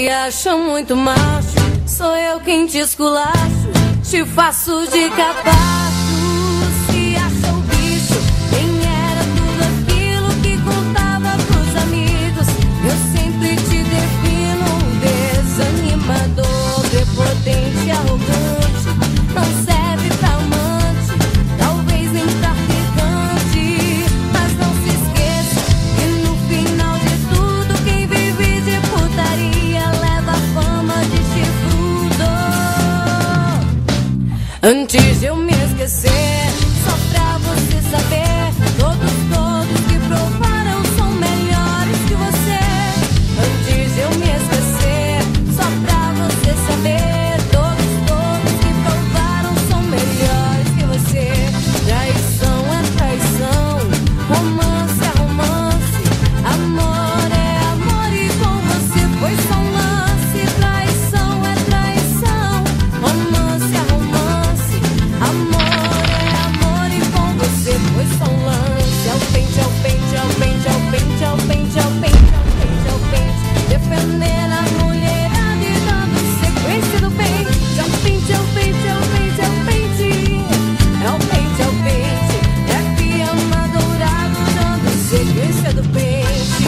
Se acha muito macho, sou eu quem te esculacho, te faço de capacho. Se acha o bicho, quem era tudo aquilo que contava pros amigos. Eu sempre te defino desanimador, prepotente, arrogante. Não serve pra amante, talvez nem traficante. Mas não se esqueça que no final de tudo, quem vive de putaria leva a fama de chifrudo. Antes de eu me esquecer, só pra você saber, todos que provaram são melhores que você. Antes de eu me esquecer, só pra você saber, todos que provaram são melhores que você. Traição é traição, romance é romance, amor é amor e com você foi só um lance. Traição é traição, romance é romance, amor é amor e com você foi só um lance. Ao pente, ao pente, ao pente, ao pente, ao pente, ao pente, ao pente, ao pente, defendendo a mulherada e dando sequência do pente. Ao pente, ao pente, ao pente, ao pente, ao pente, ao pente, é aqui ama dourado dando sequência do pente.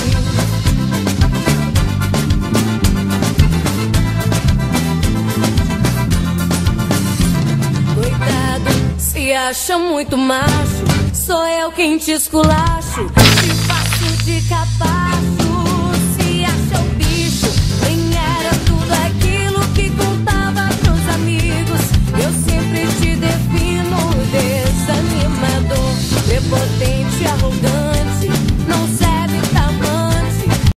Coitado, se acha muito macho, sou eu quem te esculacho, te faço de capacho.